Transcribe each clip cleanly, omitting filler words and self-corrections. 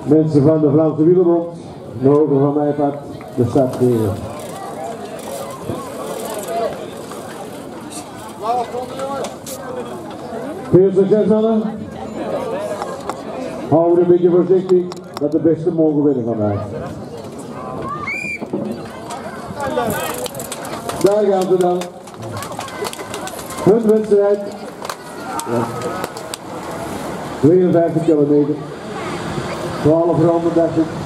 Mensen van de Vlaamse Wielerbond, mogen van mij part de start geven. Veel succes mannen. Hou een beetje voorzichtig dat de beste mogen winnen vandaag. Daar gaan ze dan. Hun wedstrijd. Ja. 52 kilometer. 12 ronden dacht ik.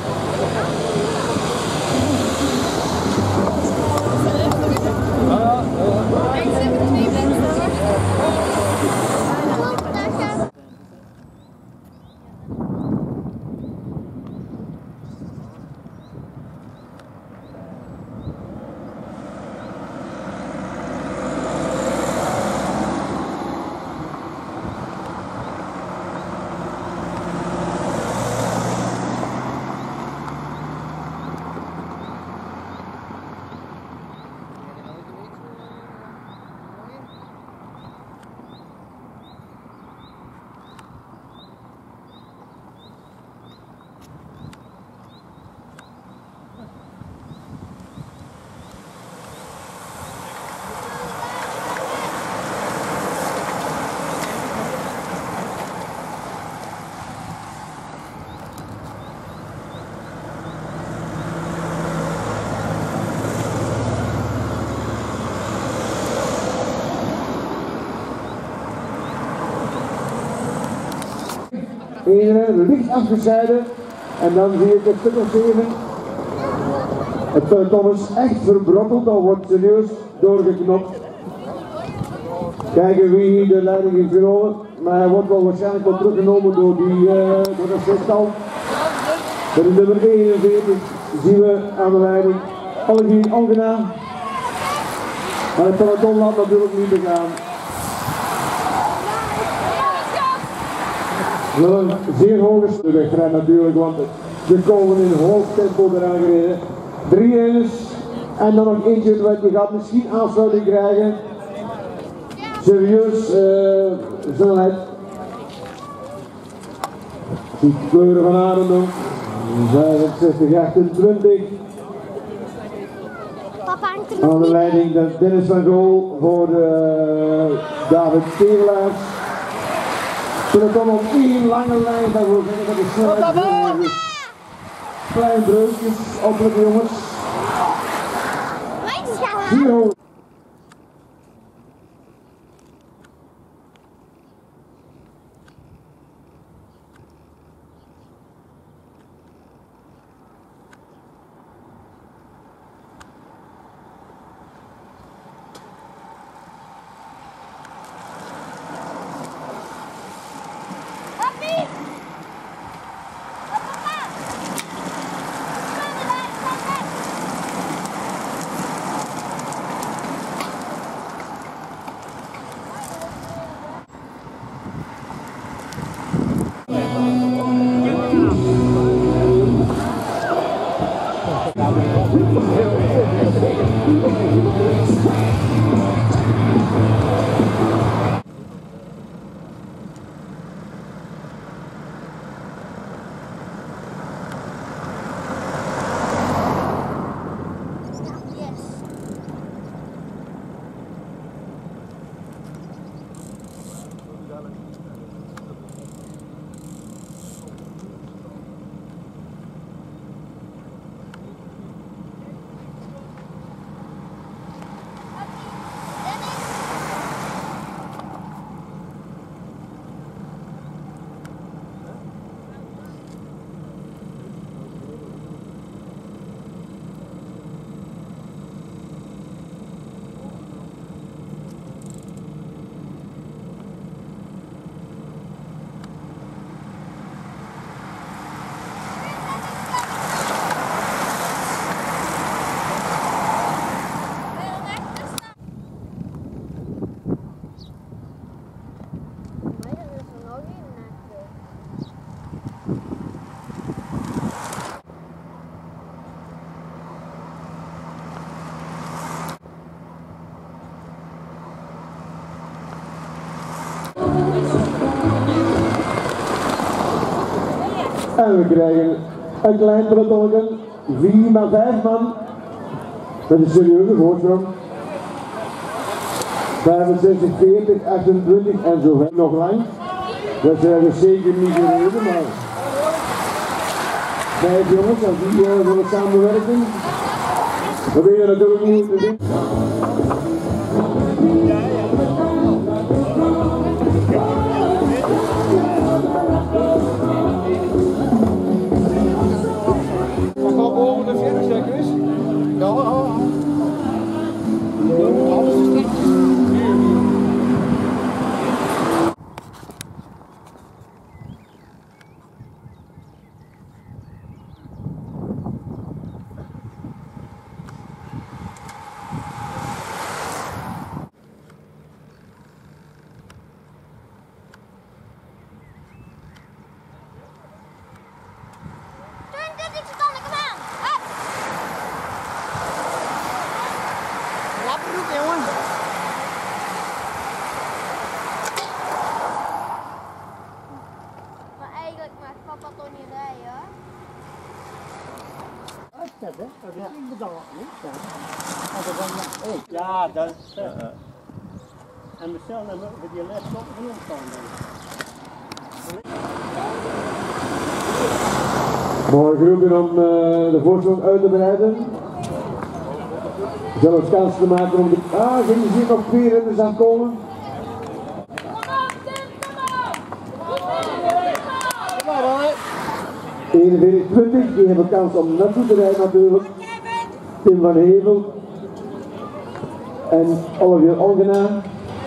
Iedereen licht afgescheiden en dan zie ik het stuk of 7. Het peloton is echt verbrokkeld, dan wordt serieus doorgeknopt. Kijken wie hier de leiding heeft genomen, maar hij wordt wel waarschijnlijk wel teruggenomen door dat zestal. Met de nummer 41 zien we aan de leiding Olivier Ongenaam. Maar het peloton laat natuurlijk niet begaan. Wel een zeer hoge wegrijdt natuurlijk, want ze komen in hoog tempo eraan gereden. 3 eeners en dan nog eentje wat je gaat misschien aansluiting krijgen. Serieus snelheid. Die kleuren van Arendom. 65, 28. Aan de leiding Dennis van Gool voor David Stevelaars. Peloton op 1 lange lijn, dat wil zeggen dat de snelheid is. Klein breukjes, opletten jongens. Hier En we krijgen een klein pelotonnetje, 4 maar 5 man, met een serieuze voorsprong. 65, 40, 28 en zo verder nog lang. Dat zijn we zeker niet gereden, maar 5 jongens, als die willen samenwerken, dan ben je natuurlijk niet te doen. Boven de 40 seconds. Ja, alles is dicht. Maar eigenlijk maakt papa toch niet rijden, hoor. Ja, dat is en mezelf met die les op en omstaan. Mooi groepje om de voorsprong uit te breiden. Zelfs kans te maken om de... zien we hier nog 2 renners aan komen. Kom maar, 41-20, die hebben kans om naartoe te rijden natuurlijk. Tim van Hevel en Olivier Olgena.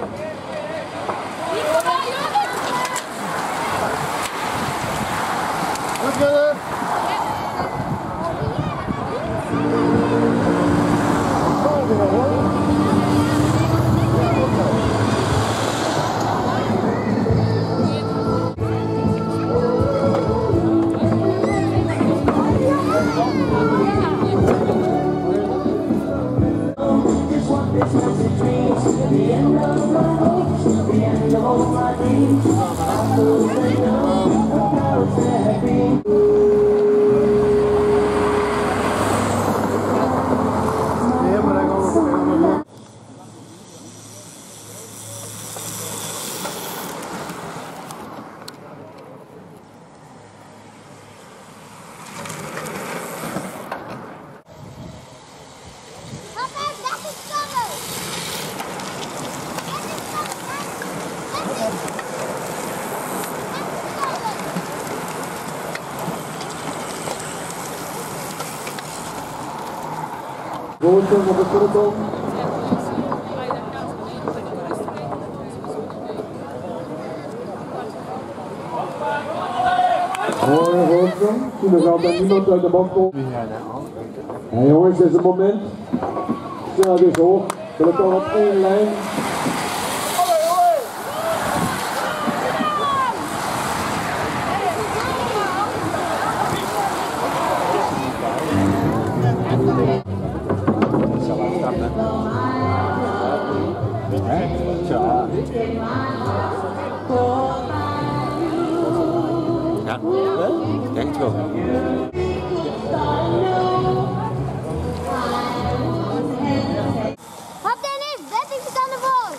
Voorsprong op het peloton. Mooie voorsprong. Toen zal er niemand uit de band komen. Ja, jongens, dit is het moment. Snelheid is hoog. Peloton op 1 lijn. Ja, ik denk het wel. Hop Dennis, 30 seconden voor.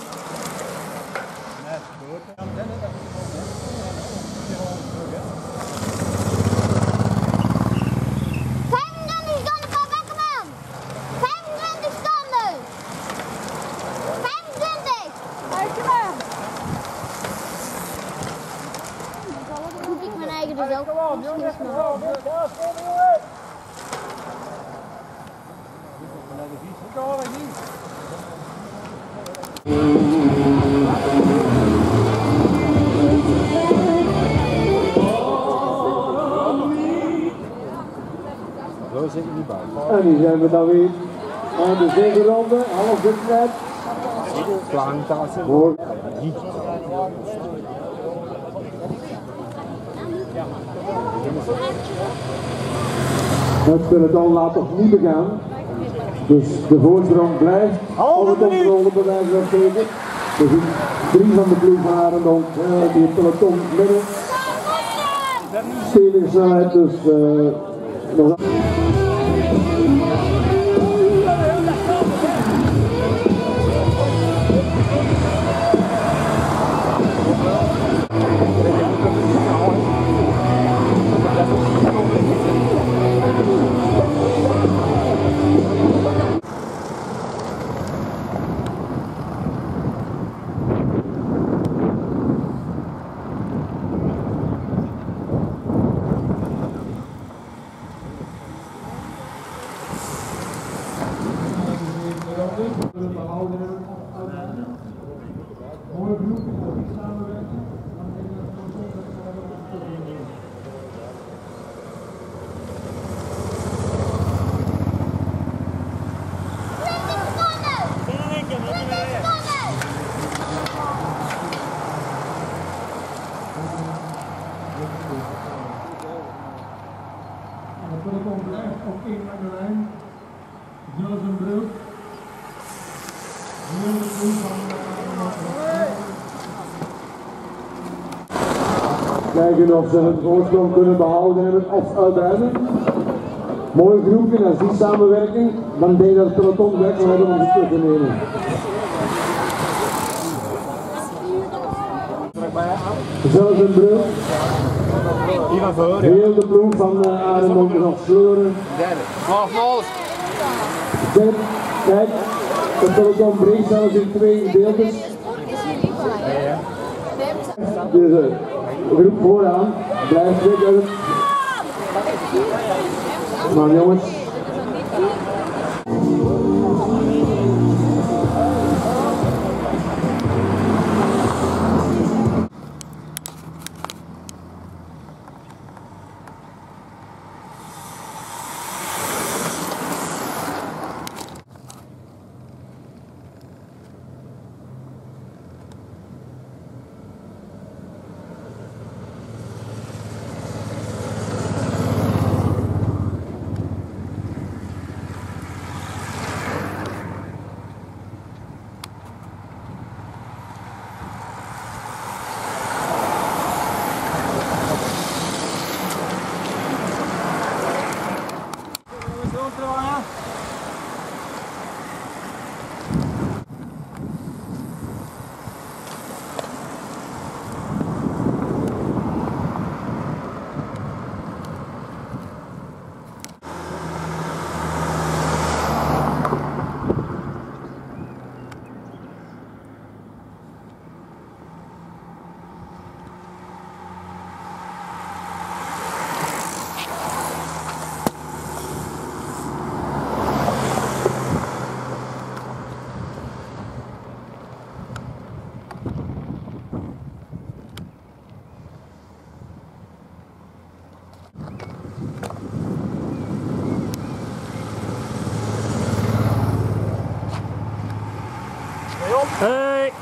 Zo zit je niet bij. En die zijn we dan weer aan de 7e ronde, half wedstrijd. Voor het peloton laat toch niet begaan. Dus de voorsprong blijft op het controle bij wijze van spreken. We zien 3 van de ploeg van Arendonk die het peloton midden. stevige snelheid, dus nog. Mooie groep, samenwerken. Het peloton blijft op één lange lijn. Zelfs een brug. Heel de groep van kijken of ze het voorsprong kunnen behouden hebben of uitbreiden. Mooi groepje, en als die samenwerken, dan denk ik dat het peloton weg zal hebben om ze terug te nemen. Zelfs een brug. Heel de ploeg van Arendonk nog sleuren. Kijk, het peloton breekt zelfs in twee gedeeltes. Dus groep vooraan, blijft weg uit. Maar jongens. Hey!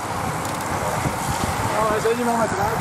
Nou, hij zit iemand met eruit.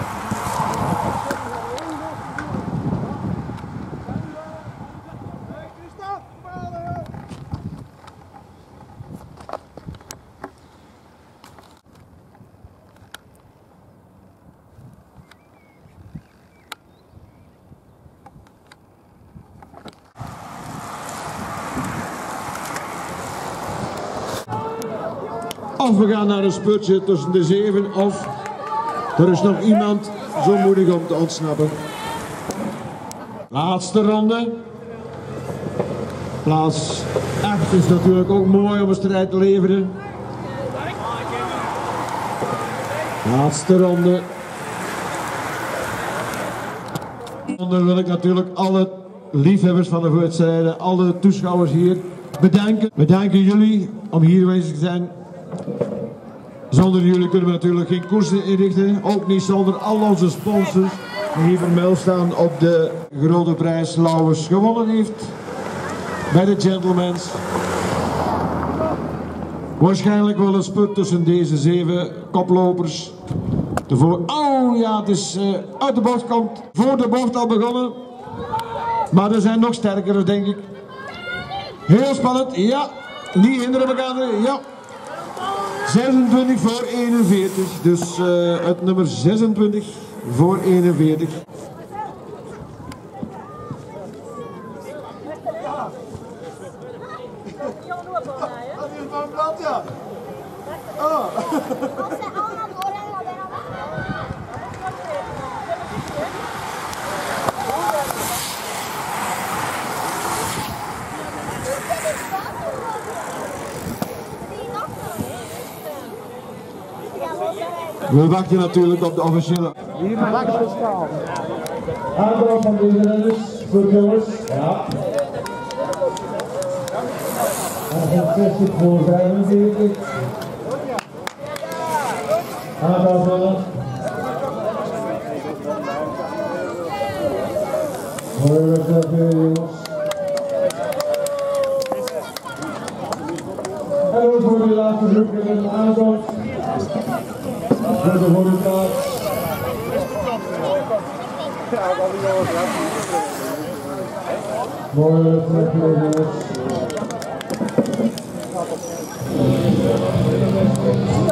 Of we gaan naar een spurtje tussen de 7 of er is nog iemand zo moedig om te ontsnappen. Laatste ronde. Plaats 8 is natuurlijk ook mooi om een strijd te leveren. Laatste ronde. Dan wil ik natuurlijk alle liefhebbers van de wedstrijden, alle toeschouwers hier bedanken. We danken jullie om hier aanwezig te zijn. Zonder jullie kunnen we natuurlijk geen koersen inrichten, ook niet zonder al onze sponsors die hier vermeld staan op de grote prijs Lauwers gewonnen heeft bij de Gentlemen's. Waarschijnlijk wel een spurt tussen deze 7 koplopers. Oh ja, het is uit de bocht komt, voor de bocht al begonnen. Maar er zijn nog sterkere, denk ik. Heel spannend, ja. Niet hinderen elkaar, ja. 26 voor 41, dus het nummer 26 voor 41. ja. Oh. Als ze allemaal doorrennen, dan ben We wachten natuurlijk op de officiële. Aantal van deze renners, goed jongens. Ja. 60 voor 45. Aantal mannen. Mooi wedstrijd weer jongens. En ook voor de laatste groep in een aankomst. Voor de goede plaats. Mooi wedstrijd weer jongens.